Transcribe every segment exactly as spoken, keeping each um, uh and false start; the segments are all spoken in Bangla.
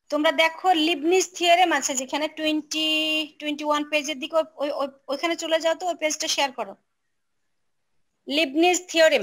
তোমরা দেখো লিবনিজ থিওরেম আছে যেখানে টোয়েন্টি টোয়েন্টি ওয়ান পেজের দিকে ওইখানে চলে যাও তো, ওই পেজটা শেয়ার করো। লিবনিজ থিওরেম,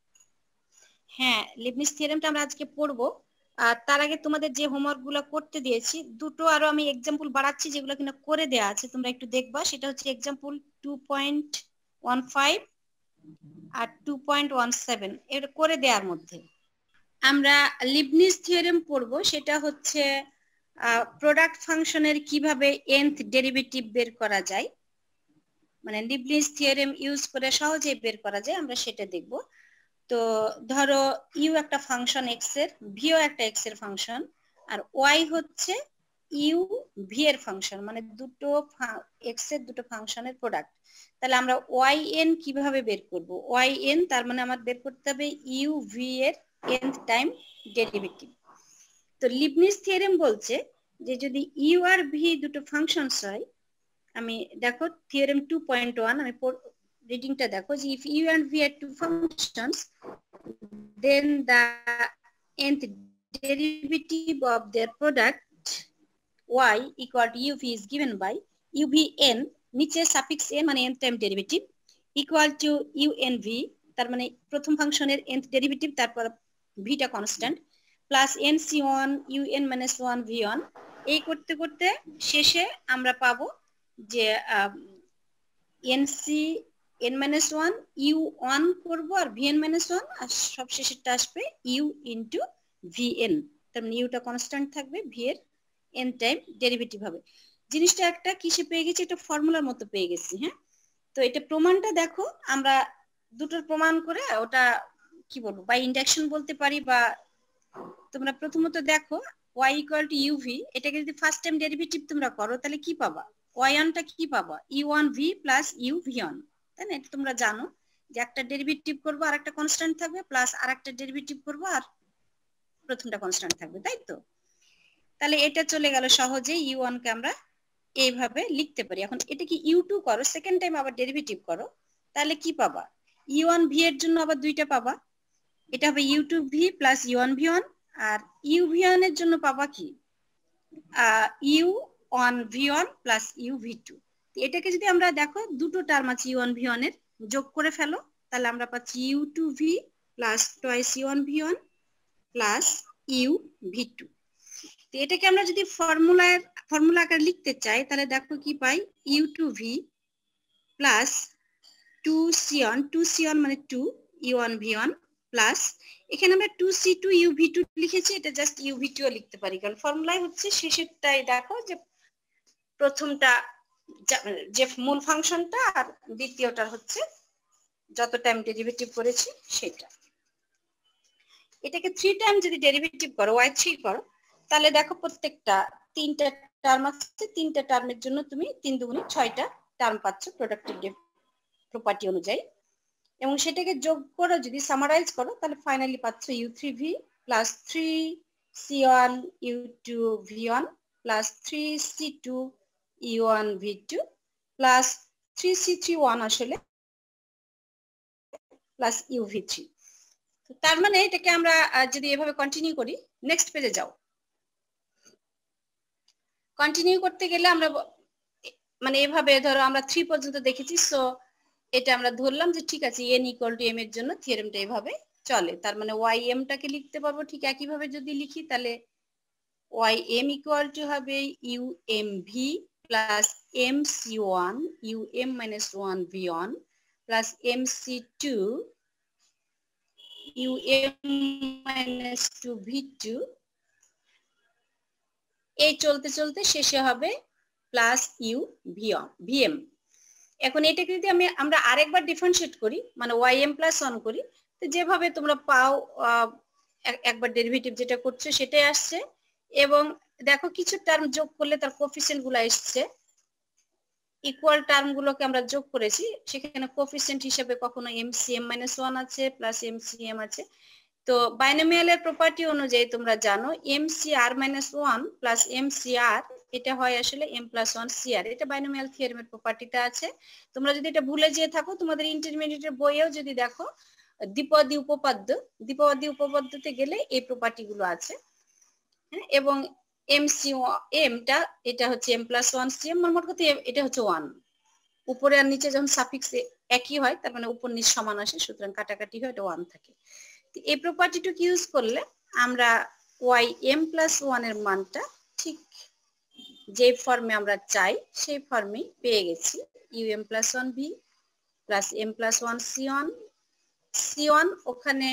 হ্যাঁ লিবনিজ থিওরেমটা আমরা আজকে পড়বো। আর তার আগে তোমাদের যে হোমওয়ার্ক গুলো করতে দিয়েছি দুটো আরো আমি এক্সাম্পল বাড়াচ্ছি যেগুলো কিনা করে দেয়া আছে, তোমরা একটু দেখবা। সেটা হচ্ছে example two point one five আর টু পয়েন্ট ওয়ান সেভেন এটা করে দেওয়ার মধ্যে আমরা লিবনিজ থিওরেম পড়বো। সেটা হচ্ছে প্রোডাক্ট ফাংশনের কিভাবে nth ডেরিভেটিভ বের করা যায়, মানে লিবনিজ থিওরেম ইউজ করে সহজে বের করা যায়, আমরা সেটা দেখব। তো ধরো ইউ একটা ফাংশন এক্স এর, ভিও একটা এক্স এর ফাংশন, আর ওয়াই হচ্ছে ইউ ভি এর ফাংশন, মানে দুটো এক্স এর দুটো ফাংশনের প্রোডাক্ট। তাহলে আমরা ওয়াই এন কিভাবে বের করব? ওয়াই এন তার মানে আমার বের করতে হবে ইউ ভি এর nth টাইম ডেরিভেটিভ। তো লিবনিজ থিওরেম বলছে যে যদি ইউ আর ভি দুটো ফাংশনস হয়, আমি দেখো থিওরেম টু পয়েন্ট ওয়ান আমি রিডিংটা দেখো যে if U and V are two functions then the nth derivative of their product y equal to uv is given by uvn নিচে suffix n মানে nth time derivative equal to unv তার মানে প্রথম ফাংশনের nth ডেরিভেটিভ তারপর v টা constant plus nc one un minus one v one. এই করতে করতে শেষে আমরা পাবো যে nc n minus one u one করব আর vn minus ওয়ান, আর সব শেষেরটা আসবে u into vn। তার মানে u টা কনস্ট্যান্ট থাকবে, v এর n টাইম ডেরিভেটিভ হবে। জিনিসটা একটা কিসে পেয়ে গেছি, এটা ফর্মুলার মতো পেয়ে গেছি। হ্যাঁ, তো এটা প্রমাণটা দেখো, আমরা দুটোর প্রমাণ করে ওটা কি বলবো বাই ইন্ডাকশন বলতে পারি, বা তোমরা প্রথমত দেখো y equal to uv, এটাকে যদি ফার্স্ট টাইম ডেরিভেটিভ তোমরা করো তাহলে কি পাবা? ওয়াই ওয়ান টা কি পাবা? U one V plus you V one, তাই না? এটা তোমরা জানো যে একটা ডেরিভেটিভ করবো আর একটা কনস্ট্যান্ট থাকবে, প্লাস আর একটা ডেরিভেটিভ করবো আর প্রথমটা কনস্ট্যান্ট থাকবে, তাই তো? তাহলে এটা চলে গেল সহজে, ইউ ওয়ান কে আমরা এইভাবে লিখতে পারি। এখন এটা কি ইউ টু করো, সেকেন্ড টাইম আবার ডেরিভেটিভ করো, তাহলে কি পাবা? ইউ ওয়ান ভি এর জন্য আবার দুইটা পাবা, এটা হবে U two V plus U one V one, আর ইউ ভি ওয়ান এর জন্য পাবা কি U one V one plus you V two. এটাকে যদি আমরা দেখো দুটো টার্ম আছে ইউ ওয়ান ভি ওয়ান এর, যোগ করে ফেলো, তাহলে আমরা পাচ্ছি U two V plus twice U one V one plus you V two. এটাকে আমরা যদি ফর্মুলার ফর্মুলা আকারে লিখতে চাই তাহলে দেখো কি পাই, U two V plus two C one, two C one মানে two you one V one plus এখানে আমরা two C two you V two লিখেছি, এটা জাস্ট ইউ ভি টু ও লিখতে পারি, কারণ ফর্মুলায় হচ্ছে শেষেরটাই দেখো যে প্রথমটা যে মূল ফাংশনটা আর দ্বিতীয়টা হচ্ছে যত টাইম ডেরিভেটিভ করেছি সেটা। এটাকে থ্রি টাইম যদি ডেরিভেটিভ করো ওয়াই থ্রি করো, তাহলে দেখো প্রত্যেকটা তিনটা টার্ম আছে, তিনটা টার্মের জন্য তুমি তিন দুগুণে ছয়টা টার্ম পাচ্ছ প্রোডাক্টিভ প্রপার্টি অনুযায়ী, এবং সেটাকে যোগ করো যদি সামারাইজ করো তাহলে ফাইনালি পাচ্ছ u three v plus three c one u two v one plus three c two you one v two plus three c three one আসলে প্লাস ইউ ভি থ্রি। তার মানে এটাকে আমরা যদি এভাবে কন্টিনিউ করি, নেক্সট পেজে যাও। কন্টিনিউ করতে গেলে আমরা মানে এভাবে ধরো আমরা থ্রি পর্যন্ত দেখেছি, সো এটা আমরা ধরলাম যে ঠিক আছে এন ইকুয়াল টু এম এর জন্য থিওরেমটা এভাবে চলে। তার মানে ওয়াই এম টাকে লিখতে পারবো ঠিক একইভাবে যদি লিখি, তাহলে ওয়াই এম ইকুয়াল টু হবে u m v plus m c one u m minus one V one plus m c two u m minus two v two, এই চলতে চলতে শেষে হবে প্লাস ইউ ভি ভিএম। এখন এটাকে যদি আমি আমরা আরেকবার ডিফারেন্সিয়েট করি মানে ওয়াই এম প্লাস ওয়ান করি, তো যেভাবে তোমরা পাও একবার ডেরিভেটিভ যেটা করছো সেটাই আসছে, এবং দেখো কিছু টার্ম যোগ করলে তার কোফিসিয়েন্ট গুলো এসছে, ইকুয়াল টার্ম গুলোকে আমরা যোগ করেছি, সেখানে কোফিসিয়েন্ট হিসেবে কখনো এমসিএম মাইনাস ওয়ান আছে প্লাস এমসিএম আছে। তো বাইনোমিয়ালের প্রপার্টি অনুযায়ী তোমরা জানো m c r minus one plus m c r এটা হয় আসলে এম প্লাস ওয়ান সিআর, এটা বাইনোমিয়াল থিওরেমের প্রপার্টিটা আছে। তোমরা যদি এটা ভুলে যেয়ে থাকো তোমাদের ইন্টারমিডিয়েটের বইয়েও যদি দেখো দ্বিপদী উপপাদ্য, দ্বিপদী উপপাদ্যতে গেলে এই প্রপার্টি গুলো আছে। হ্যাঁ, এবং এম সি এমটা এটা হচ্ছে m plus one c m, মোট কথা এটা হচ্ছে ওয়ান। উপরে আর নিচে যখন সাফিক্স একই হয় তার মানে উপর নিচ সমান আসে, সুতরাং কাটাকাটি হয়, এটা ওয়ান থাকে। এই প্রপার্টিটুকু ইউজ করলে আমরা ওয়াই এম প্লাস ওয়ান এর মানটা ঠিক যে ফর্মে আমরা চাই সেই ফর্মে পেয়ে গেছি। U m plus one V plus m plus one c one c one, ওখানে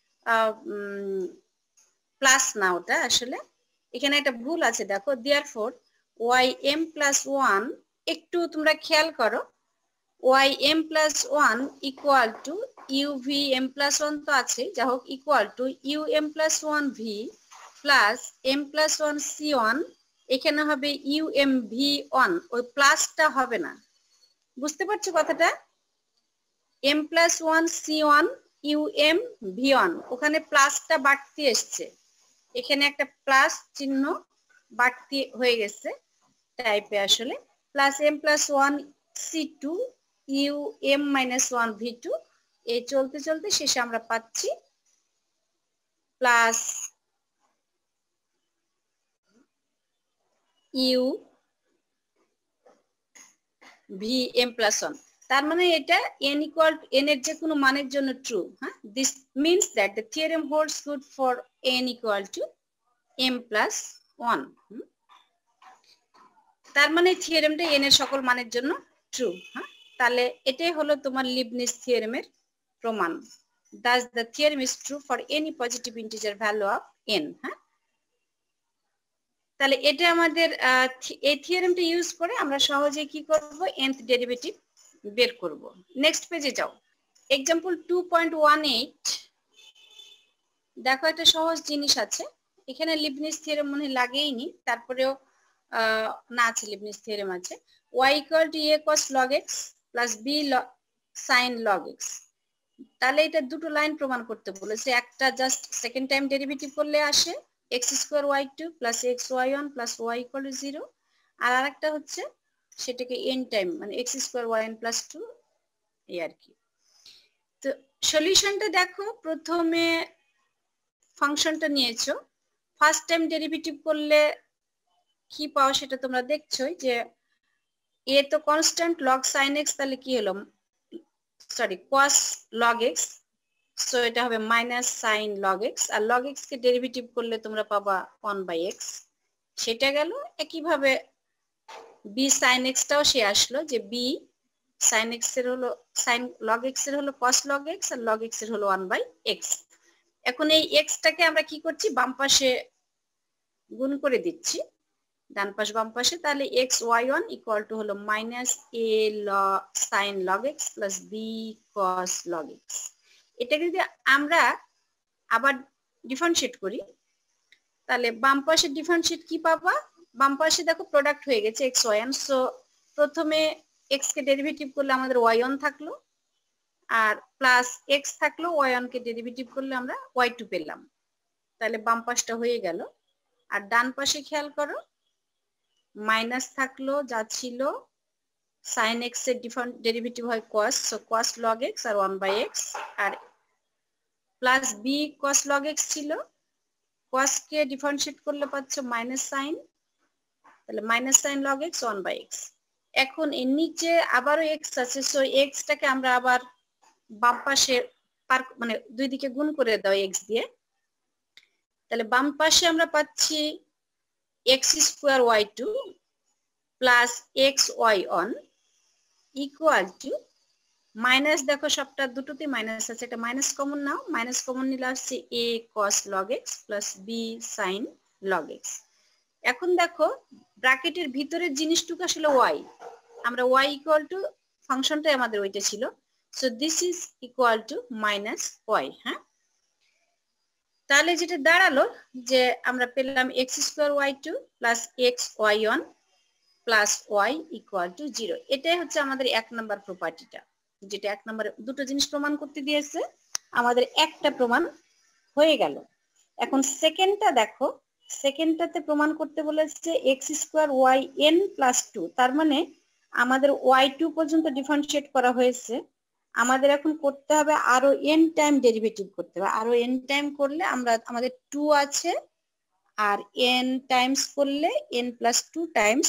প্লাস না, ওটা আসলে এখানে একটা ভুল আছে দেখো, therefore y m plus one, একটু তোমরা খেয়াল করো, y m plus one equal to you v m plus one তো আছে, যা হোক equal to u m plus one V plus m plus one c one, এখানে হবে ইউ এম ভি ওয়ান, ওই প্লাসটা হবে না, বুঝতে পারছো কথাটা? M plus one c one u m v one, ওখানে প্লাসটা বাড়তি এসছে, এখানে একটা প্লাস চিহ্ন বাড়তি হয়ে গেছে টাইপে আসলে, plus m plus one c two u m minus one v two, এই চলতে চলতে শেষে আমরা পাচ্ছি plus you v m plus one. তার মানে এটা n ইকুয়াল n এর যে কোনো মানের জন্য ট্রু। হ্যাঁ, this means that the theorem holds good for n equal to m plus one. তার মানে থিওরেমটা n এর সকল মানের জন্য ট্রু। হ্যাঁ, তাহলে এটাই হলো তোমার লিবনিজ থিওরেমের প্রমাণ। Thus the theorem is true for any positive integer value of n। হ্যাঁ, তাহলে এটা আমাদের এই থিওরেমটা ইউজ করে আমরা সহজে কি করব, nth ডেরিভেটিভ বের করব। নেক্সট পেজে যাও, example two point one eight. দেখো একটা সহজ জিনিস আছে, এখানে লিবনিজ থিওরেম মনে লাগেইনি, তারপরেও না আছে লিবনিজ থিওরেম আছে, y equal to a cos log x plus b sin log x। তাহলে এটা দুটো লাইন প্রমাণ করতে বলেছে, একটা জাস্ট সেকেন্ড টাইম ডেরিভেটিভ করলে আসে x square y two plus x y one plus y equal to zero, আর আরেকটা হচ্ছে সেটাকে এন টাইম মানে x square y one plus two, এই আর কি। তো সলিউশনটা দেখো, প্রথমে ফাংশনটা নিয়েছো, ফার্স্ট টাইম ডেরিভেটিভ করলে কি পাও সেটা তোমরা দেখছোই, যে এ তো কনস্ট্যান্ট লগ সাইন এক্স, তাহলে কি হলো sorry cos log x, so এটা হবে মাইনাস সাইন লগ এক্স, আর লগ এক্স কে ডেরিভেটিভ করলে তোমরা পাবা ওয়ান বাই এক্স, সেটা গেল। একইভাবে বি সাইন এক্সটাও সে আসলো, যে বি সাইন এক্স এর হলো সাইন লগ এক্স এর হলো কস লগ এক্স, আর লগ এক্স এর হলো ওয়ান বাই এক্স। এখন এই এক্সটাকে আমরা কি করছি, বাম পাশে গুণ করে দিচ্ছি, ডান পাশ বাম পাশে, তাহলে x y one equal to হলো minus a sine log x plus b cos log x. এটাকে যদি আমরা আবার ডিফারেন্সিয়েট করি, তাহলে বাম পাশে ডিফারেন্সিয়েট কি পাবা, বাম পাশে দেখো প্রোডাক্ট হয়ে গেছে এক্স ওয়াই ওয়ান, সো প্রথমে এক্স কে ডেরিভেটিভ করলে আমাদের ওয়াই ওয়ান থাকলো, আর প্লাস এক্স থাকলো, ওয়াই ওয়ান কে ডেরিভেটিভ করলে আমরা ওয়াই টু পেলাম, তাহলে বাম পাশটা হয়ে গেল। আর ডান পাশে খেয়াল করো, মাইনাস থাকলো যা ছিল, সাইন এক্স এর ডেরিভেটিভ হয় cos, so cos log x আর ওয়ান বাই এক্স, আর plus b cos log x ছিল, কস কে ডিফারেন্সিয়েট করলে পাচ্ছ মাইনাস সাইন, তাহলে minus sine log x one by x. এখন এর নিচে আবারও এক্স আছে, সো এক্সটাকে আমরা আবার বাম পাশে পার মানে দুই দিকে গুণ করে দাও এক্স দিয়ে, তাহলে বাম পাশে আমরা পাচ্ছি x square y two plus x y one equal to minus, দেখো সবটা দুটোতে মাইনাস আছে, একটা মাইনাস কমন নাও, মাইনাস কমন নিলে আসছে a cos log x plus b sine log x. এখন দেখো ব্র্যাকেটের ভিতরের জিনিসটুকু আসলে ওয়াই, আমরা ওয়াই ইকুয়াল টু ফাংশনটাই আমাদের ওইটা ছিল, so this is equal to minus y. হ্যাঁ, তাহলে যেটা দাঁড়ালো যে আমরা পেলাম x square y two plus x y one plus y equal to zero. এটাই হচ্ছে আমাদের এক নাম্বার প্রপার্টিটা, যেটা এক নাম্বার দুটো জিনিস প্রমাণ করতে দিয়েছে, আমাদের একটা প্রমাণ হয়ে গেল। এখন সেকেন্ডটা দেখো, সেকেন্ডটাতে প্রমাণ করতে বলেছে x square y n plus two, তার মানে আমাদের ওয়াই টু পর্যন্ত ডিফারেন্সিয়েট করা হয়েছে, আমাদের এখন করতে হবে আরো এন টাইম ডেরিভেটিভ করতে হবে, আরো এন টাইম করলে আমরা আমাদের টু আছে আর n টাইমস করলে n plus two times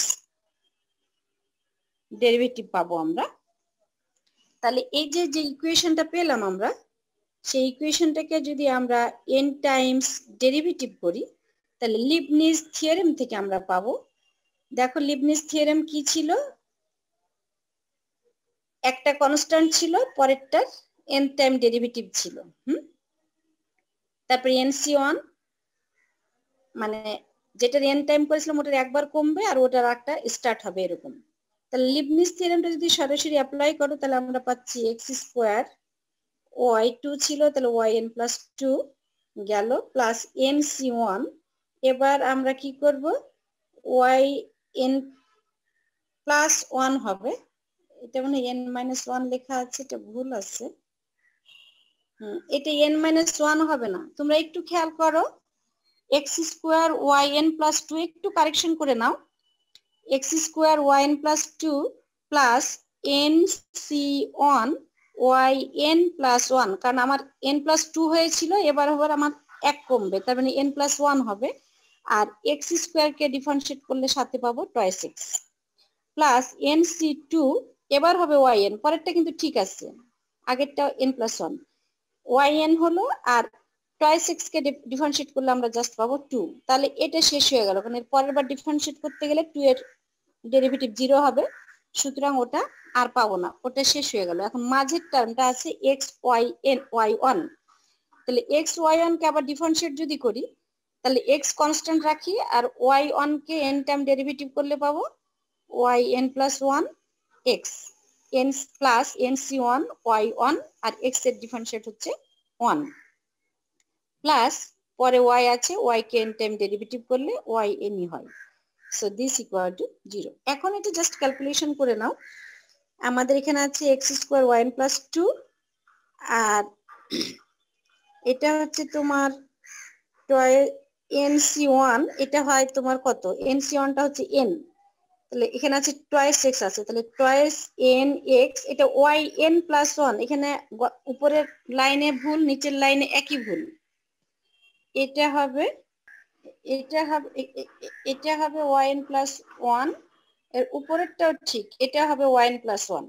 derivative পাবো আমরা। তাহলে এই যে যে ইকুয়েশনটা পেলাম আমরা, সেই ইকুয়েশনটাকে যদি আমরা n টাইমস ডেরিভেটিভ করি তাহলে লিবনিজ থিওরেম থেকে আমরা পাবো, দেখো লিবনিজ থিওরেম কি ছিল, একটা কনস্ট্যান্ট ছিল, পরেরটার n টাইম ডেরিভেটিভ ছিল, হুম, তারপরে এনসি ওয়ান মানে যেটার n টাইম করেছিলাম ওটার একবার কমবে আর ওটার একটা স্টার্ট হবে এরকম। তাহলে লিবনিজ থিওরেমটা যদি সরাসরি অ্যাপ্লাই করো তাহলে আমরা পাচ্ছি এক্স স্কোয়ার ওয়াই টু ছিল, তাহলে ওয়াই এন প্লাস টু গেল প্লাস এন সি ওয়ান। এবার আমরা কি করব, ওয়াই এন প্লাস ওয়ান হবে, এটা মানে এন মাইনাস ওয়ান লেখা আছে, এটা ভুল আছে, হুম, এটা এন মাইনাস ওয়ান হবে না, তোমরা একটু খেয়াল করো, x square y n plus two একটু কারেকশন করে নাও, x square y n plus two plus n c one y n plus one, কারণ আমার এন প্লাস টু হয়েছিল, এবার হবে আমার এক কমবে, তার মানে এন প্লাস ওয়ান হবে, আর এক্স স্কোয়ারকে ডিফারেন্সিয়েট করলে সাথে পাবো twice x plus n c two, এবার হবে ওয়াই এন, পরেরটা কিন্তু ঠিক আছে, আগেরটা n plus one, y n হলো আর টয়েস এক্স কে ডিফারেন্সিয়েট করলে আমরা জাস্ট পাবো টু, তাহলে এটা শেষ হয়ে গেল, কারণ এর পরের বার ডিফারেন্সিয়েট করতে গেলে টু এর ডেরিভেটিভ জিরো হবে, সুতরাং ওটা আর পাবো না, ওটা শেষ হয়ে গেল। এখন মাঝের টার্মটা আছে x y n y one, তাহলে এক্স ওয়াই ওয়ান কে আবার ডিফারেন্সিয়েট যদি করি তাহলে এক্স কনস্ট্যান্ট রাখি আর ওয়াই ওয়ান কে এন টাইম ডেরিভেটিভ করলে পাবো y n plus one x n plus n c one y one, আর এক্স এর ডিফারেন্সিয়েট হচ্ছে ওয়ান প্লাস পরে ওয়াই আছে, ওয়াই কে এন টাইম ডেরিভেটিভ করলে ওয়াই এন ই হয়, so this equal to zero. এখন এটা জাস্ট ক্যালকুলেশন করে নাও, আমাদের এখানে আছে x square y n plus two, আর এটা হচ্ছে তোমার এন সি ওয়ান, এটা হয় তোমার কত, এন সি ওয়ানটা হচ্ছে এন, তাহলে এখানে আছে টয়েস এক্স আছে, তাহলে টয়েস এন এক্স, এটা ওয়াই এন প্লাস ওয়ান, এখানে উপরের লাইনে ভুল নিচের লাইনে একই ভুল, এটা হবে এটা হবে এটা হবে ওয়াই এন প্লাস ওয়ান, এর উপরেরটাও ঠিক, এটা হবে y n plus one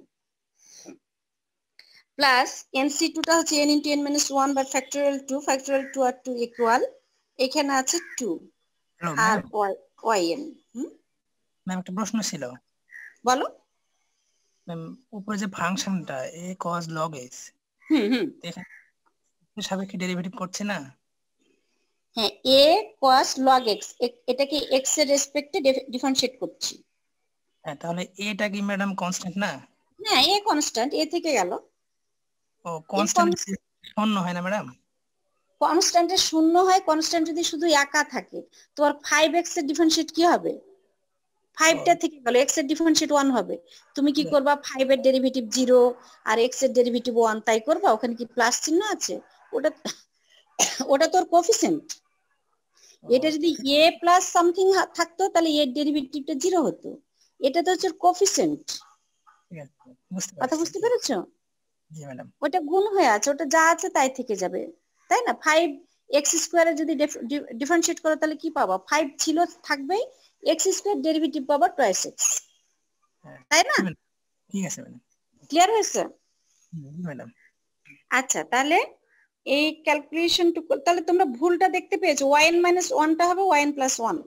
plus n c two টা হচ্ছে n into n minus one by factorial two, factorial two আর টু ইকুয়াল, এখানে আছে টু আর ওয়াই ওয়াই এন। হুম, ম্যাম একটা প্রশ্ন ছিল, বলো। ম্যাম উপরে যে ফাংশনটা এ cos log x, হুম হুম এখানে সাপেক্ষে ডেরিভেটিভ করছে না? হ্যাঁ, এ cos log x, এটাকে x এর রেসপেক্টে ডিফারেন্সিয়েট করছি। হ্যাঁ, তাহলে এটা কি ম্যাডাম কনস্ট্যান্ট না? হ্যাঁ, এ কনস্ট্যান্ট, এ থেকে গেল, ও কনস্ট্যান্ট শূন্য হয় না ম্যাডাম? কনস্ট্যান্টের শূন্য হয়, কনস্ট্যান্ট যদি শুধু একা থাকে, তোমার ফাইভ এক্স এর ডিফারেন্সিয়েট কি হবে, ফাইভটা থেকে গেল, এক্স এর ডিফারেন্সিয়েট ওয়ান হবে, তুমি কি করবা, ফাইভ এর ডেরিভেটিভ জিরো আর এক্স এর ডেরিভেটিভ ওয়ান, তাই করবা, ওখানে কি প্লাস চিহ্ন আছে, ওটা ওটা তোর কোফিসিয়েন্ট, এটা যদি এ প্লাস সামথিং থাকতো তাহলে এর ডেরিভেটিভটা জিরো হতো, এটা তো হচ্ছে কোফিসিয়েন্ট, কথা বুঝতে পেরেছো? জি ম্যাডাম। ওটা গুণ হয়ে আছে, ওটা যা আছে তাই থেকে যাবে, তাই না? ফাইভ এক্স স্কোয়ারে যদি ডিফারেন্সিয়েট করো তাহলে কি পাবা, ফাইভ ছিল থাকবেই, এক্স স্কোয়ার ডেরিভেটিভ পাবা টয়েস এক্স, তাই না? ঠিক আছে ম্যাডাম, ক্লিয়ার হয়েছে? ম্যাডাম আচ্ছা, তাহলে এই ক্যালকুলেশন টুকু, তাহলে তোমরা ভুলটা দেখতে পেয়েছো, ওয়াইন মাইনাস ওয়ানটা হবে y n plus one,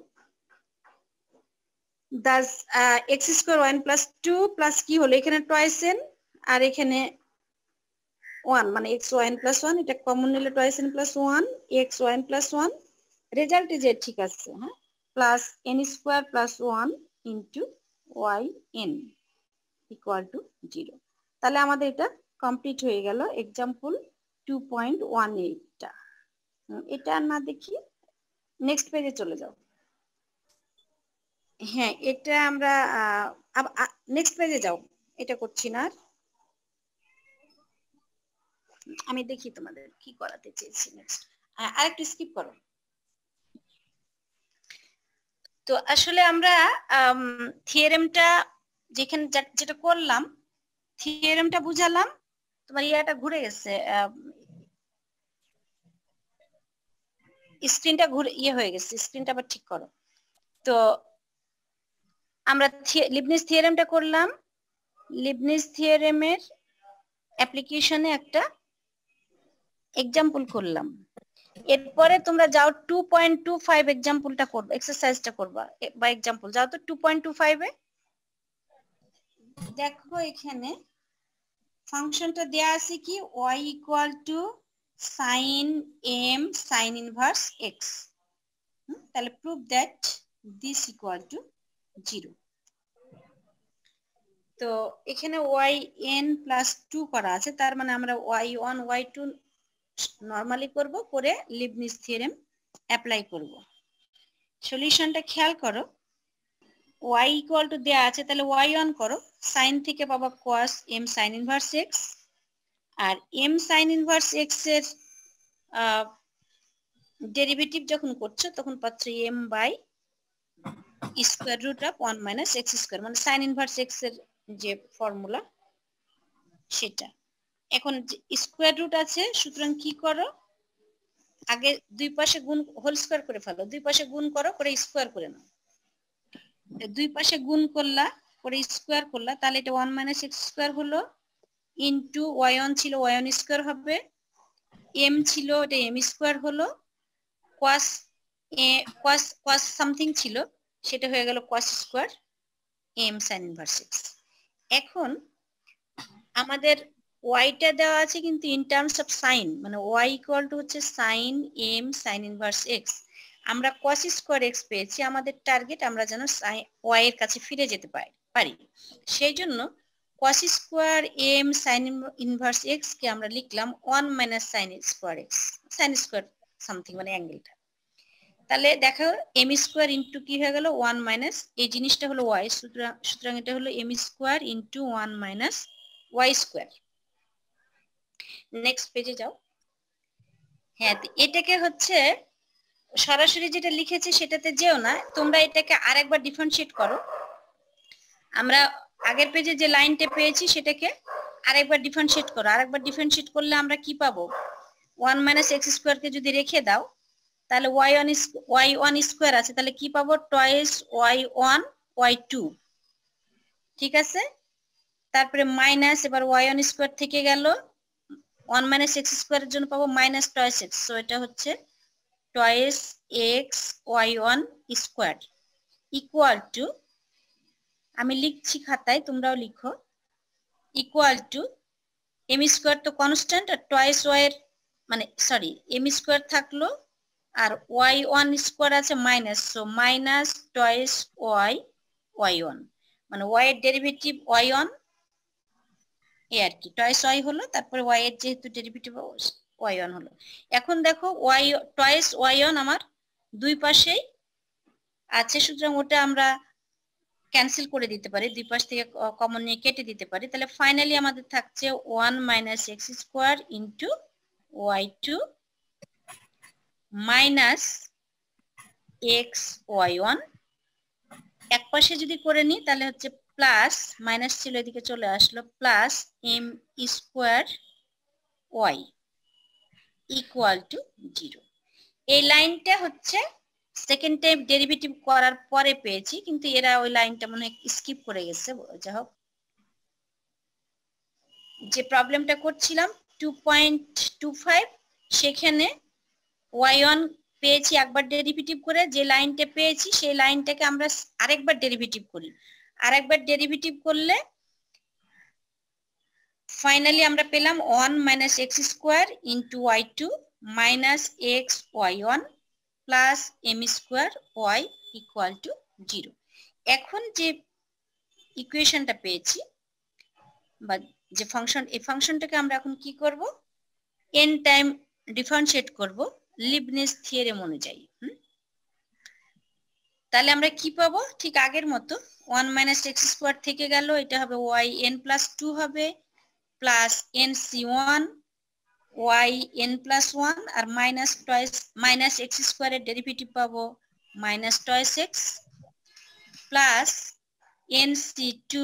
thus x square y n plus two plus কি হলো, এখানে টয়েস এন আর এখানে ওয়ান, মানে এক্স ওয়াইন প্লাস ওয়ান, এটা কমন নিলে twice n plus one x y n plus one, result যে ঠিক আছে, হ্যাঁ, plus n square plus one into y n equal to zero. তাহলে আমাদের এটা কমপ্লিট হয়ে গেল এক্সাম্পল টু পয়েন্ট ওয়ান এইটটা। এটা না দেখি, নেক্সট পেজে চলে যাও। হ্যাঁ, এটা আমরা নেক্সট পেজে যাও, এটা করছি না আর, আমি দেখি তোমাদের কি করাতে চেয়েছি নেক্সট, আরেকটু স্কিপ করো। তো আসলে আমরা থিওরেমটা যেখানে যেটা করলাম, থিওরেমটা বুঝালাম, তোমার ইয়াটা ঘুরে গেছে, স্ক্রিনটা ঘুরে ইয়ে হয়ে গেছে, স্ক্রিনটা আবার ঠিক করো। তো আমরা লিবনিজ থিওরেমটা করলাম, লিবনিজ থিওরেমের অ্যাপ্লিকেশনে একটা এক্সাম্পল করলাম। এরপরে তোমরা যাও টু পয়েন্ট টু ফাইভ এক্সাম্পলটা করবে, এক্সারসাইজটা করবা বা এক্সাম্পল যাও তো টু পয়েন্ট টু ফাইভ এ। দেখো এখানে ফাংশনটা দেয়া আছে কি, y equal to sine m sine inverse x. তাহলে prove that this equal to zero. তো এখানে ওয়াই এন প্লাস টু করা আছে, তার মানে আমরা y one y two normally করব, করে লিবনিজ থিওরেম অ্যাপ্লাই করব। সলিউশনটা খেয়াল করো, y ইকুয়াল টু দেয়া আছে, তাহলে ওয়াই ওয়ান করো, সাইন থেকে পাবা cos m sine inverse x, আর m সাইন ইনভার্স x এর ডেরিভেটিভ যখন করছো তখন পাচ্ছ m by square root of one minus x square, মানে সাইন ইনভার্স x এর যে ফর্মুলা সেটা। এখন স্কয়ার রুট আছে, সুতরাং কি করো, আগে দুই পাশে গুণ হোল স্কয়ার করে ফেলো, দুই পাশে গুণ করো, করে স্কয়ার করে নাও। দুই পাশে গুণ করলা, করে স্কয়ার করলা, তাহলে এটা ওয়ান মাইনাস এক্স স্কয়ার হলো, ইন্টু ওয়াই ওয়ান ছিল ওয়াই ওয়ান স্কয়ার হবে, এম ছিল এটা এম স্কয়ার হলো, cos এ cos cos সামথিং ছিল সেটা হয়ে গেল cos square m sin inverse x। এখন আমাদের y টা দেওয়া আছে কিন্তু ইন টার্মস অফ সাইন, মানে y ইকুয়াল টু হচ্ছে sin m sin inverse x। আমরা cos স্কয়ার x পেয়েছি, আমাদের টার্গেট আমরা যেন y এর কাছে ফিরে যেতে পারি, সেই জন্য cos square m sin inverse x কে আমরা লিখলাম one minus sin square x, sin square something মানে অ্যাঙ্গেলটা। তাহলে দেখো m স্কয়ার ইনটু কি হয়ে গেল ওয়ান মাইনাস, এই জিনিসটা হলো y, সুতরাং সুতরাং এটা হলো m square into one minus y square. Next পেজে যাও। হ্যাঁ, এটাকে হচ্ছে সরাসরি যেটা লিখেছে সেটাতে যেও না, তোমরা এটাকে আরেকবার ডিফারেন্সিয়েট করো। আমরা আগের পেজে যে লাইনটা পেয়েছি সেটাকে আরেকবার ডিফারেন্সিয়েট করো, আরেকবার ডিফারেন্সিয়েট করলে আমরা কি পাবো, ওয়ান মাইনাস এক্স স্কয়ারকে যদি রেখে দাও তাহলে y one y one square আছে, তাহলে কি পাবো, twice y one y two, ঠিক আছে। তারপরে মাইনাস, এবার ওয়াই ওয়ান স্কয়ার থেকে গেল, ওয়ান মাইনাস এক্স স্কয়ারের জন্য পাবো মাইনাস টয়েস এক্স, সো এটা হচ্ছে twice x y one square equal to, আমি লিখছি খাতায় তোমরাও লিখো, ইকুয়াল টু এম স্কয়ার তো কনস্ট্যান্ট, আর টয়েস ওয়াই এর মানে সরি এম স্কয়ার থাকলো, আর ওয়াই ওয়ান স্কয়ার আছে minus, so minus twice y y one, মানে ওয়াই এর ডেরিভেটিভ ওয়াই ওয়ান এ আর কি, টয়েস ওয়াই হলো, তারপরে ওয়াই এর যেহেতু ডেরিভেটিভ ওয়াই ওয়ান হলো। এখন দেখো ওয়াই টয়েস ওয়াই ওয়ান আমার দুই পাশেই আছে, সুতরাং ওটা আমরা ক্যান্সেল করে দিতে পারি, দুই পাশ থেকে কমন নিয়ে কেটে দিতে পারি। তাহলে ফাইনালি আমাদের থাকছে one minus x square into y two minus x y one. এক পাশে যদি করে নিই তাহলে হচ্ছে প্লাস, মাইনাস ছিল এদিকে চলে আসলো, plus m square y equal to zero. এই লাইনটা হচ্ছে সেকেন্ড টাইম ডেরিভেটিভ করার পরে পেয়েছি, কিন্তু এরা ওই লাইনটা মনে হয় স্কিপ করে গেছে। যাই হোক, যে প্রবলেমটা করছিলাম টু পয়েন্ট টু ফাইভ, সেখানে ওয়াই ওয়ান পেয়েছি একবার ডেরিভেটিভ করে, যে লাইনটা পেয়েছি সেই লাইনটাকে আমরা আরেকবার ডেরিভেটিভ করি, আরেকবার ডেরিভেটিভ করলে ফাইনালি আমরা পেলাম one minus x square into y two minus x y one plus m square y equal to zero. এখন যে ইকুয়েশনটা পেয়েছি বা যে ফাংশন, এই ফাংশনটাকে আমরা এখন কি করব, এন টাইম ডিফারেন্সিয়েট করব লিবনিজ থিওরেম অনুযায়ী। তাহলে আমরা কি পাবো, ঠিক আগের মতো ওয়ান মাইনাস এক্স স্কোয়ার থেকে গেল, এটা হবে ওয়াই এন প্লাস টু হবে, plus n c one y n plus one, আর মাইনাস টয়েস মাইনাস এক্স স্কোয়ারের ডেরিভেটিভ পাবো minus twice x, plus n c two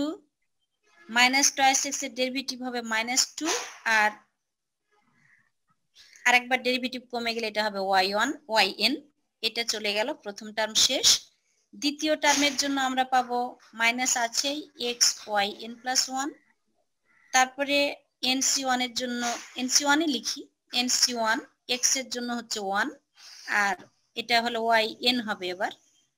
minus twice x এর ডেরিভেটিভ হবে মাইনাস টু, আর আরেকবার ডেরিভেটিভ কমে গেলে এটা হবে ওয়াই ওয়ান ওয়াই এন, এটা চলে গেল, প্রথম টার্ম শেষ। দ্বিতীয় টার্মের জন্য আমরা পাবো মাইনাস আছেই x y n plus one, তারপরে এনসি ওয়ান এর জন্য এনসি ওয়ান এ লিখি, এনসি ওয়ান এক্স এর জন্য হচ্ছে ওয়ান, আর এটা হলো ওয়াই এন হবে এবার,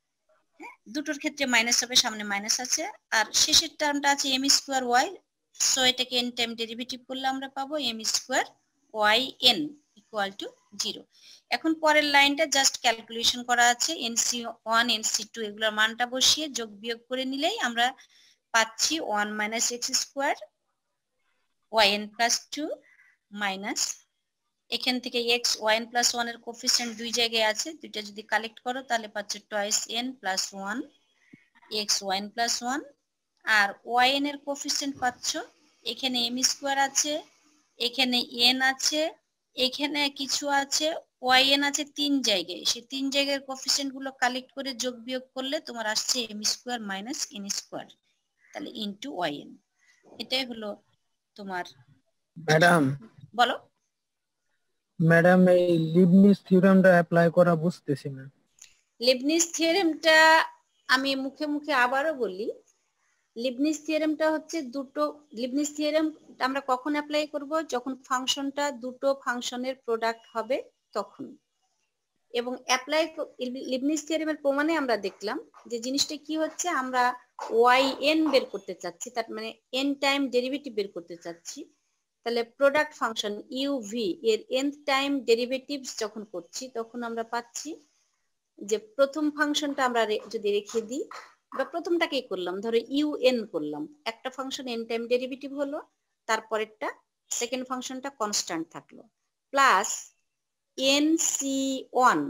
দুটোর ক্ষেত্রে মাইনাস হবে, সামনে মাইনাস আছে, আর শেষের টার্মটা আছে এম স্কোয়ার ওয়াই, সো এটাকে এন টাইম ডেরিভেটিভ করলে আমরা পাবো m square y n equal to zero. এখন পরের লাইনটা জাস্ট ক্যালকুলেশন করা আছে, এনসি ওয়ান এনসি টু এগুলোর মানটা বসিয়ে যোগ বিয়োগ করে নিলেই আমরা পাচ্ছি one minus x square y n plus two minus, এখান থেকে এক্স ওয়াই প্লাস ওয়ান এর কোফিসিয়েন্ট দুই জায়গায় আছে, দুইটা যদি কালেক্ট করো তাহলে পাচ্ছ twice n plus one x y plus one, আর ওয়াই এন এর কোফিসিয়েন্ট পাচ্ছ এখানে এম স্কোয়ার আছে, এখানে এন আছে, এখানে কিছু আছে, ওয়াই এন আছে তিন জায়গায়, সেই তিন জায়গার কোফিসিয়েন্ট গুলো কালেক্ট করে যোগ বিয়োগ করলে তোমার আসছে m square minus n square, তাহলে ইনটু ওয়াই এন। এটাই হলো তোমার। ম্যাডাম বলো। ম্যাডাম এই লিবনিজ থিওরেমটা অ্যাপ্লাই করা বুঝতেছি না। লিবনিজ থিওরেমটা আমি মুখে মুখে আবারও বলি, লিবনিজ থিওরেমটা হচ্ছে দুটো, লিবনিজ থিওরেম আমরা কখন অ্যাপ্লাই করব, যখন ফাংশনটা দুটো ফাংশনের প্রোডাক্ট হবে তখন। এবং অ্যাপ্লাই লিবনিজ থিওরেমের প্রমাণে আমরা দেখলাম যে জিনিসটা কি হচ্ছে, আমরা ওয়াই এন বের করতে চাচ্ছি, তার মানে এন টাইম ডেরিভেটিভ বের করতে চাচ্ছি, তাহলে প্রোডাক্ট ফাংশন ইউভি এর এন টাইম ডেরিভেটিভস যখন করছি তখন আমরা পাচ্ছি যে প্রথম ফাংশনটা আমরা যদি রেখে দিই, বা প্রথমটাকেই করলাম, ধরো ইউ এন করলাম, একটা ফাংশন এন টাইম ডেরিভেটিভ হলো, তারপরেরটা সেকেন্ড ফাংশনটা কনস্ট্যান্ট থাকলো, প্লাস এন সি ওয়ান,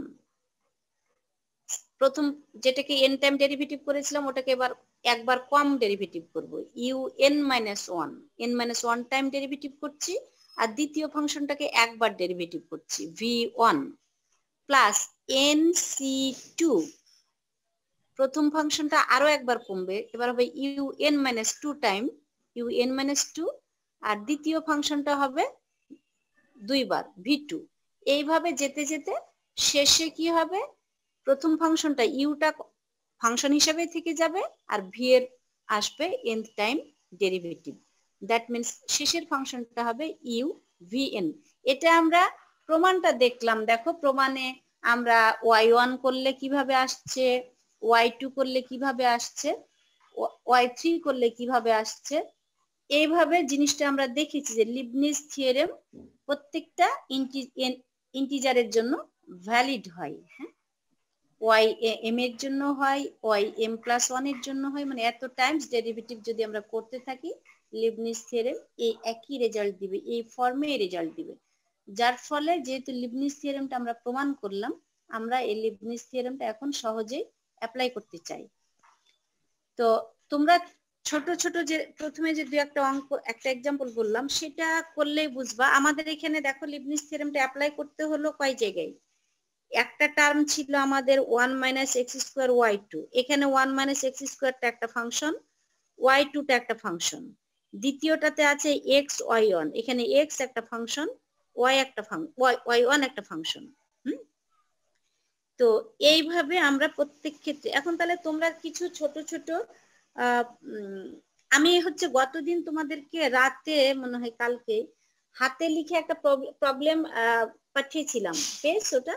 প্রথম যেটাকে এন টাইম ডেরিভেটিভ করেছিলাম ওটাকে এবার একবার কম ডেরিভেটিভ করব, u n minus one, n minus one time derivative করছি, আর দ্বিতীয় ফাংশনটাকে একবার ডেরিভেটিভ করছি v one, plus n c two, প্রথম ফাংশনটা আরো একবার কমবে, এবার হবে u n minus two time u n minus two, আর দ্বিতীয় ফাংশনটা হবে দুইবার ভি টু। এইভাবে যেতে যেতে শেষে কি হবে, প্রথম ফাংশনটা ইউটা ফাংশন হিসাবে থেকে যাবে, আর ভি এর আসবে n time derivative, that means শেষের ফাংশনটা হবে ইউ ভি এন। এটা আমরা প্রমাণটা দেখলাম, দেখো প্রমাণে আমরা ওয়াই ওয়ান করলে কিভাবে আসছে, ওয়াই টু করলে কিভাবে আসছে, ওয়াই থ্রি করলে কিভাবে আসছে, এইভাবে জিনিসটা আমরা দেখেছি যে লিবনিজ থিওরেম প্রত্যেকটা ইন্টিজারের জন্য ভ্যালিড হয়। হ্যাঁ, ওয়াই এম এর জন্য হয়, ওয়াই এম প্লাস ওয়ান এর জন্য হয়, মানে এত টাইমস ডেরিভেটিভ যদি আমরা করতে থাকি লিবনিজ থিওরেম এই একই রেজাল্ট দিবে, এই ফর্মে রেজাল্ট দিবে। যার ফলে যেহেতু লিবনিজ থিওরেমটা আমরা প্রমাণ করলাম, আমরা এই লিবনিজ থিওরেমটা এখন সহজেই অ্যাপ্লাই করতে চাই। তো তোমরা ছোট ছোট যে প্রথমে যে দুই একটা অঙ্ক একটা এক্সাম্পল বললাম সেটা করলেই বুঝবা। আমাদের এখানে দেখো লিবনিজ থিওরেমটা অ্যাপ্লাই করতে হলো কয় জায়গায়, একটা টার্ম ছিল আমাদের one minus x square y two, এখানে ওয়ান মাইনাস এক্স স্কোয়ারটা একটা ফাংশন, ওয়াই টুটা একটা ফাংশন, দ্বিতীয়টাতে আছে এক্স ওয়াই ওয়ান, এখানে এক্স একটা ফাংশন, ওয়াই একটা ওয়াই ওয়ান একটা ফাংশন। হুম, তো এইভাবে আমরা প্রত্যেক ক্ষেত্রে এখন তাহলে তোমরা কিছু ছোট ছোট আহ আমি হচ্ছে গতদিন তোমাদেরকে রাতে মনে হয় কালকে হাতে লিখে একটা প্রবলেম পাঠিয়েছিলাম, পেয়েছো ওটা?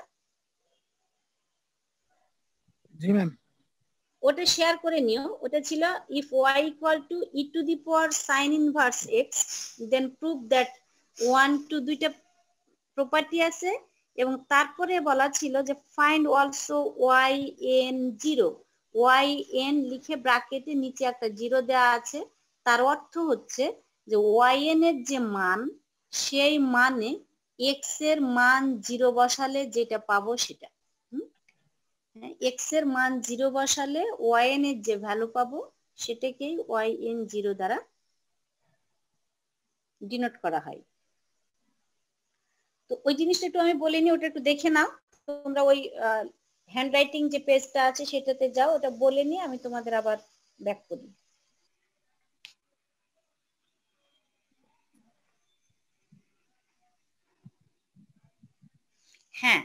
জি ম্যাম। ওটা শেয়ার করে নিও। ওটা ছিল if y equal to e to the power sine inverse x then prove that one two দুইটা প্রপার্টি আছে, এবং তারপরে বলা ছিল যে find also y n zero, y n লিখে ব্র্যাকেটে নিচে একটা জিরো দেওয়া আছে, তার অর্থ হচ্ছে যে ওয়াই এন এর যে মান সেই মানে এক্স এর মান জিরো বসালে যেটা পাবো সেটা, এক্স এর মান জিরো বসালে ওয়াই এন এর যে ভ্যালু পাবো সেটাকেই ওয়াই এন জিরো দ্বারা ডিনোট করা হয়। তো ওই জিনিসটা একটু আমি বলিনি, ওটা একটু দেখে নাও তোমরা, ওই হ্যান্ড রাইটিং যে পেজটা আছে সেটাতে যাও, ওটা বলে নিয়ে আমি তোমাদের আবার ব্যাক করি। হ্যাঁ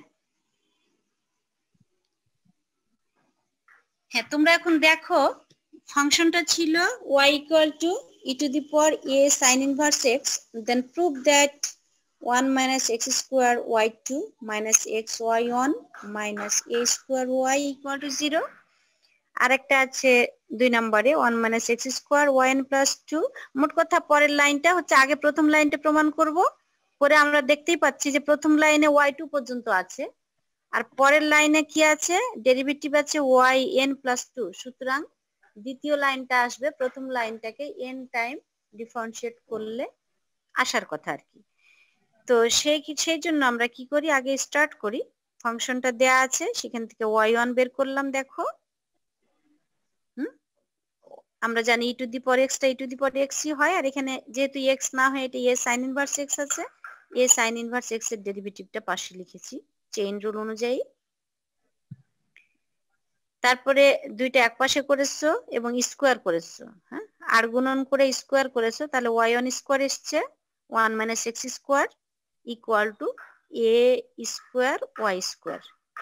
হ্যাঁ তোমরা এখন দেখো ফাংশনটা ছিল y equal to e to the power a sin inverse x, then prove that one minus x square y two minus x y one minus a square y equal to zero. আরেকটা আছে দুই নম্বরে one minus x square yn plus two. মোট কথা পরের লাইনটা হচ্ছে আগে প্রথম লাইনটা প্রমাণ করব, পরে আমরা দেখতেই পাচ্ছি যে প্রথম লাইনে y two পর্যন্ত আছে আর পরের লাইনে কি আছে, ডেরিভেটিভ আছে yn plus two. সুতরাং দ্বিতীয় লাইনটা আসবে প্রথম লাইনটাকে n টাইম ডিফারেন্সিয়েট করলে আসার কথা আর কি। তো সেই সেই জন্য আমরা কি করি, আগে স্টার্ট করি। ফাংশনটা দেয়া আছে, সেখান থেকে ওয়াই ওয়ান বের করলাম। দেখো হুম আমরা জানি e to the power x টা e to the power x ই হয়, আর এখানে যেহেতু x না হয় এটা a sin inverse x আছে, a sin inverse x এর ডেরিভেটিভটা পাশে লিখেছি চেইন রুল অনুযায়ী। তারপরে দুইটা একপাশে করেছো এবং স্কোয়ার করেছো, হ্যাঁ আর গুণন করে স্কোয়ার করেছো, তাহলে ওয়াই ওয়ান স্কোয়ার এসছে one minus x square equal to a square y square.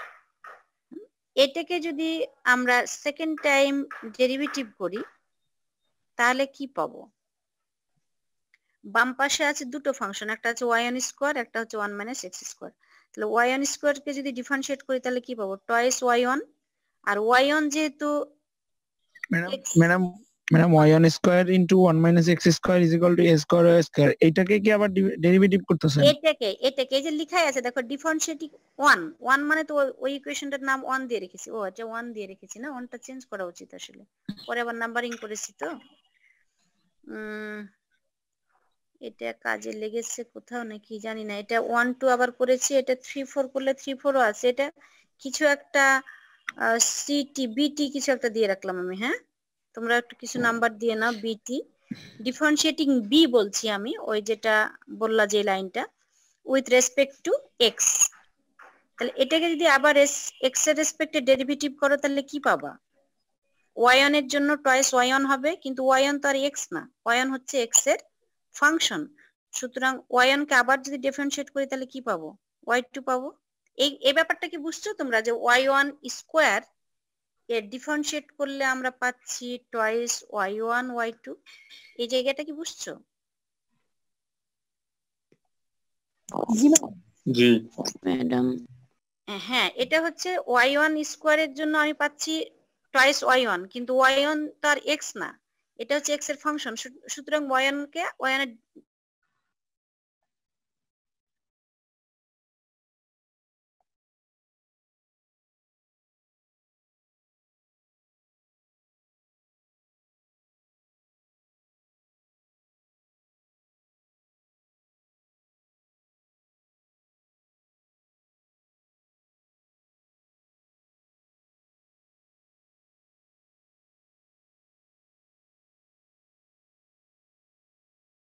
এটাকে যদি আমরা সেকেন্ড টাইম ডেরিভেটিভ করি তাহলে কি পাবো, বাম পাশে আছে দুটো ফাংশন, একটা আছে ওয়াই ওয়ান স্কোয়ার, একটা হচ্ছে ওয়ান মাইনাস এক্স স্কোয়ার। তাহলে ওয়াই ওয়ান স্কোয়ার কে যদি ডিফারেন্সিয়েট করি তাহলে কি পাবো, টয়েস ওয়াই ওয়ান। আর ওয়াই ওয়ান যেহেতু madam madam madam y one square into one minus x square is equal to a square y square, এটাকে কি আবার ডেরিভেটিভ করতেছেন? এটাকে এটাকে এই যে লেখাই আছে দেখো ডিফারেন্সিয়েটিং ওয়ান, ওয়ান মানে তো ওই ইকুয়েশনটার নাম ওয়ান দিয়ে রেখেছি। ও আচ্ছা ওয়ান দিয়ে রেখেছি না, ওয়ানটা চেঞ্জ করা উচিত আসলে, পরে আবার নাম্বারিং করেছি তো। উম এটা কাজে লেগেছে কোথাও নাকি জানি না, এটা ওয়ান টু আবার করেছি, এটা থ্রি ফোর করলে থ্রি ফোরও আছে, এটা কিছু একটা সিটি বিটি কিছু একটা দিয়ে রাখলাম আমি। হ্যাঁ তোমরা একটু কিছু নাম্বার দিয়ে নাও, বিটি ডিফারেন্সিয়েটিং বি বলছি আমি, ওই যেটা বললা যে লাইনটা উইথ রেসপেক্ট টু এক্স। তাহলে এটাকে যদি আবার এক্স এর রেসপেক্টে ডেরিভেটিভ করো তাহলে কি পাবা, ওয়াই ওয়ান এর জন্য টয়েস ওয়াই ওয়ান হবে, কিন্তু ওয়াই ওয়ান তো আর এক্স না, ওয়াই ওয়ান হচ্ছে এক্স এর ফাংশন। সুতরাং ওয়াই ওয়ান কে আবার যদি ডিফারেন্সিয়েট করি তাহলে কি পাবো, ওয়াই টু পাবো। এই এই ব্যাপারটা কি বুঝছো তোমরা, যে ওয়াই ওয়ান স্কোয়ার এর ডিফারেন্সিয়েট করলে আমরা পাচ্ছি twice y one y two, এই জায়গাটা কি বুঝছো? জি ম্যাডাম। হ্যাঁ এটা হচ্ছে ওয়াই ওয়ান স্কোয়ারের জন্য আমি পাচ্ছি টয়েস ওয়াই ওয়ান, কিন্তু ওয়াই ওয়ান তো আর এক্স না, এটা হচ্ছে এক্স এর ফাংশন। সুতরাং ওয়াই ওয়ান কে ওয়াই ওয়ান এর